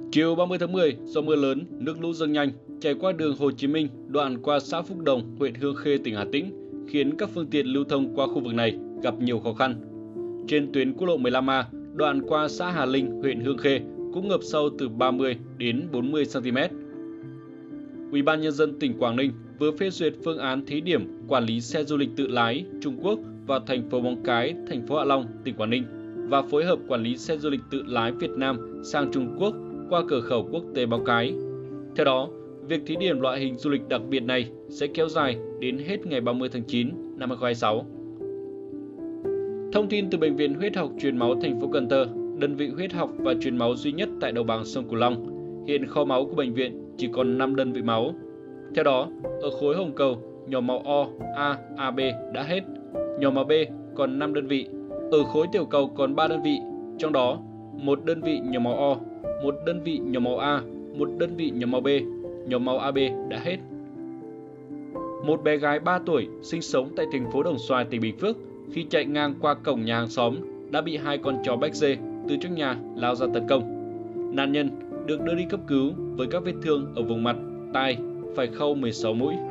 Chiều 30 tháng 10, do mưa lớn, nước lũ dâng nhanh, chảy qua đường Hồ Chí Minh, đoạn qua xã Phúc Đồng, huyện Hương Khê, tỉnh Hà Tĩnh, khiến các phương tiện lưu thông qua khu vực này gặp nhiều khó khăn. Trên tuyến quốc lộ 15A, đoạn qua xã Hà Linh, huyện Hương Khê cũng ngập sâu từ 30 đến 40 cm. Ủy ban Nhân dân tỉnh Quảng Ninh vừa phê duyệt phương án thí điểm quản lý xe du lịch tự lái Trung Quốc vào thành phố Móng Cái, thành phố Hạ Long, tỉnh Quảng Ninh và phối hợp quản lý xe du lịch tự lái Việt Nam sang Trung Quốc qua cửa khẩu quốc tế Móng Cái. Theo đó, việc thí điểm loại hình du lịch đặc biệt này sẽ kéo dài đến hết ngày 30 tháng 9 năm 2026. Thông tin từ Bệnh viện Huyết học Truyền máu thành phố Cần Thơ, đơn vị huyết học và truyền máu duy nhất tại đồng bằng sông Cửu Long. Hiện kho máu của bệnh viện chỉ còn 5 đơn vị máu. Theo đó, ở khối hồng cầu, nhóm máu O, A, AB đã hết, nhóm máu B còn 5 đơn vị. Ở khối tiểu cầu còn 3 đơn vị, trong đó một đơn vị nhóm máu O, một đơn vị nhóm máu A, một đơn vị nhóm máu B, nhóm máu AB đã hết. Một bé gái 3 tuổi sinh sống tại thành phố Đồng Xoài, tỉnh Bình Phước khi chạy ngang qua cổng nhà hàng xóm đã bị 2 con chó Béc Dê từ trong nhà lao ra tấn công. Nạn nhân được đưa đi cấp cứu với các vết thương ở vùng mặt, tai, phải khâu 16 mũi.